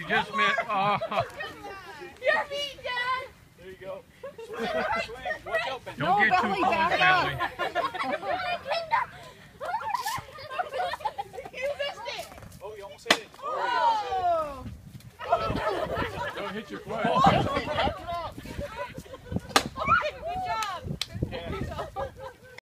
You just missed. Oh. Your feet, Dad. There you go. Swing, swing. Watch out, Ben. Don't get too close, Bentley. You missed it. Oh, you almost hit it. Oh. Don't hit your foot. Oh.